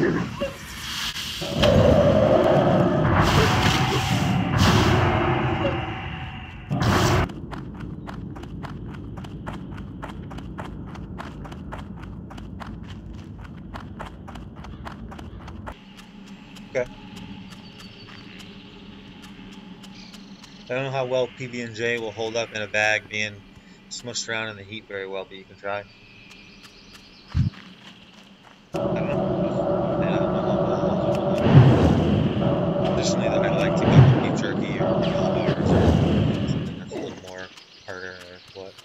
Okay. I don't know how well PB&J will hold up in a bag being smushed around in the heat very well, but you can try. I don't know. Just saying, I don't know how well those will hold up. Traditionally, I like to go with beef jerky or granola bars or something that's a little more harder or what.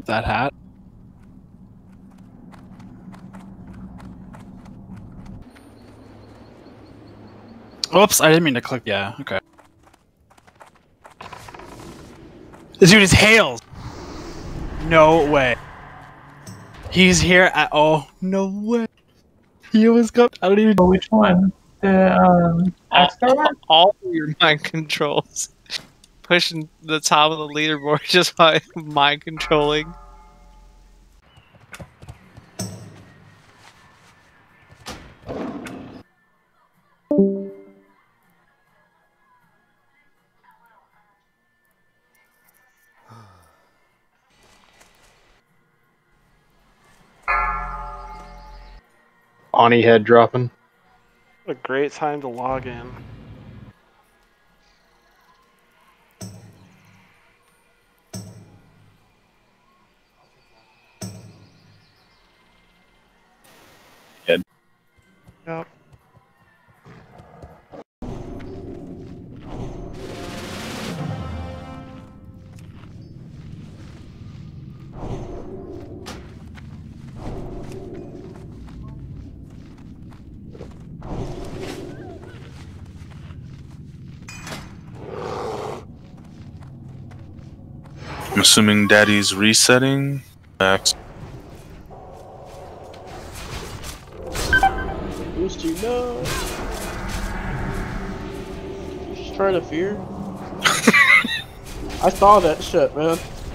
that hat. Oops, I didn't mean to click. Yeah, okay. This dude is Hales. No way. He's here at. Oh, no way. He almost got. I don't even know Which one? The Axstar? All of your mind controls. Pushing the top of the leaderboard just by mind controlling. Ani head dropping. What a great time to log in. Head. Yep. I'm assuming Daddy's resetting. Max. Boost you, no. Just trying to fear. I saw that shit, man.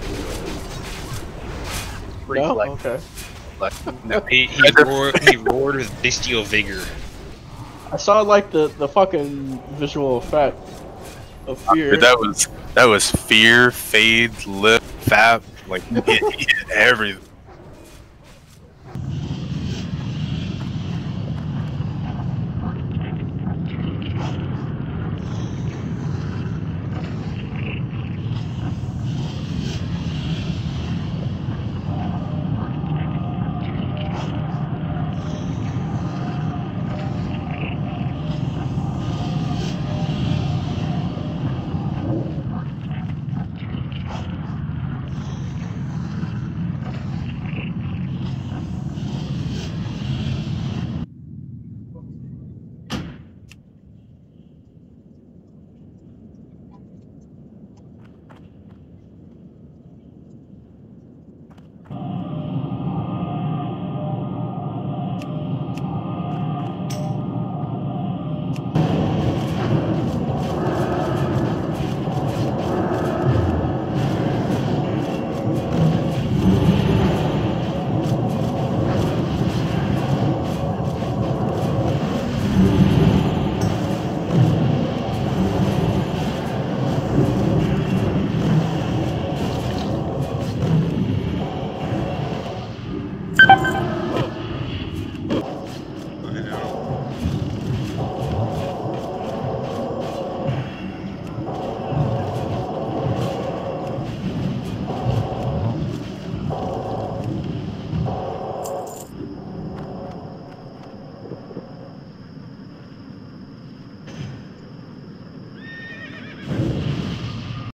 No? Okay. No, he roared with bestial vigor. I saw like the fucking visual effect of fear. Dude, that was fear, fade, lip, fap, like hit everything.